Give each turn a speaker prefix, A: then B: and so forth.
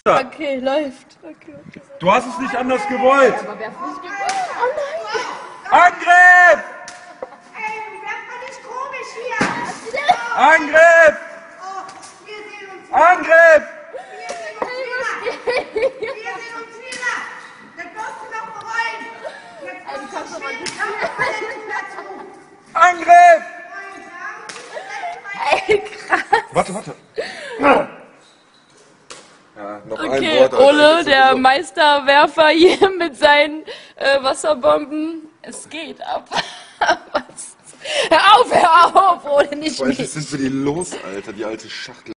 A: Okay, läuft. Okay.
B: Du hast es nicht anders gewollt.
A: Aber wer fliegt mit was? Oh nein!
B: Angriff!
C: Ey, werd mal nicht komisch hier!
B: Angriff!
C: Oh, wir sehen uns wieder!
B: Angriff!
C: Wir sehen uns wieder! Das wirst du noch bereuen! Jetzt
A: Ey, du
C: kommst
A: kannst
C: du
A: doch mal
C: schön
A: nicht
C: Verletzung dazu!
B: Angriff!
A: Ey, krass.
B: Warte. Ja, noch ein
A: Okay,
B: Wort. Alter.
A: Ole, der Meisterwerfer hier mit seinen Wasserbomben. Es geht ab. Was? Hör auf, Ole, nicht
B: Was
A: mich.
B: sind wir die los, Alter, die alte Schachtel.